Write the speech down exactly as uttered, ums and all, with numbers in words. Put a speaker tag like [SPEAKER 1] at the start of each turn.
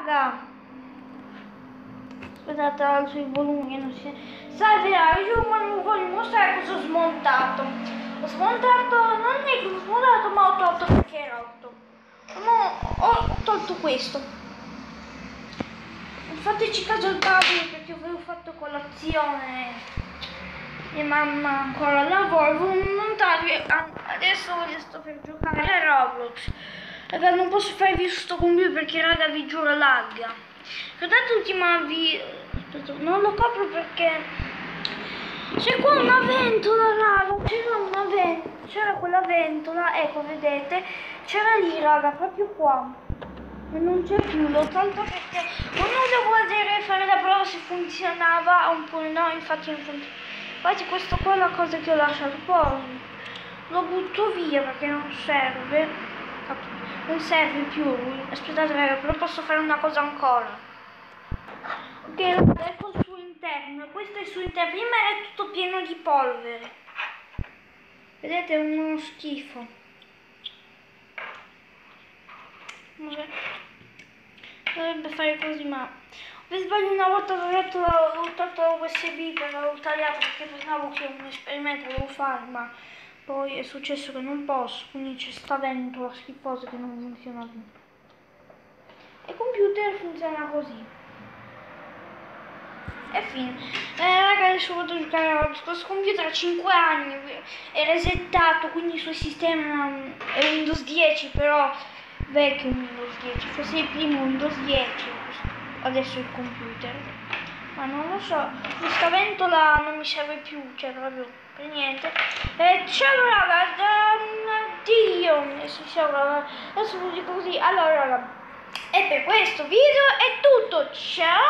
[SPEAKER 1] raga. Aspettate, alzo il volume, non si... Salve raga, io vi voglio mostrare cosa ho smontato. Ho smontato, non è che ho smontato, ma ho tolto perché era rotto. No, ho, ho tolto questo. Fateci caso al tavolo perché avevo fatto colazione. Mia mamma ancora al lavoro, volevo montarvi. Adesso voglio sto per giocare a Roblox. Raga, non posso farvi su sto computer perché raga vi giuro lagga. Guardate l'ultima video. Aspetta, non lo copro perché c'è qua una ventola raga. C'era una ventola. C'era quella ventola, ecco vedete. C'era lì raga, proprio qua. Ma non c'è più, l'ho tolto perché non devo vedere fare la prova se funzionava un po', no, infatti non funziona. Infatti questo qua è la cosa che ho lasciato, poi lo butto via perché non serve, non serve più. Aspettate raga, però posso fare una cosa ancora. Ok, ecco il suo interno, questo è il suo interno, prima era tutto pieno di polvere. Vedete, è uno schifo. Dovrebbe fare così, ma per sbaglio una volta ho tolto l'U S B, l'ho tagliato perché pensavo che un esperimento dovevo fare, ma poi è successo che non posso, quindi c'è sta ventola schifosa che non funziona più. E il computer funziona così. E fine. Eh raga, adesso vado a giocare a questo computer ha cinque anni, è resettato, quindi il suo sistema è Windows dieci, però vecchio Windows dieci, forse il primo Windows dieci, adesso il computer, ma non lo so, questa ventola non mi serve più, cioè proprio per niente. E ciao raga, addio, adesso, ciao, raga. Adesso vi dico così, allora raga, e per questo video è tutto, ciao!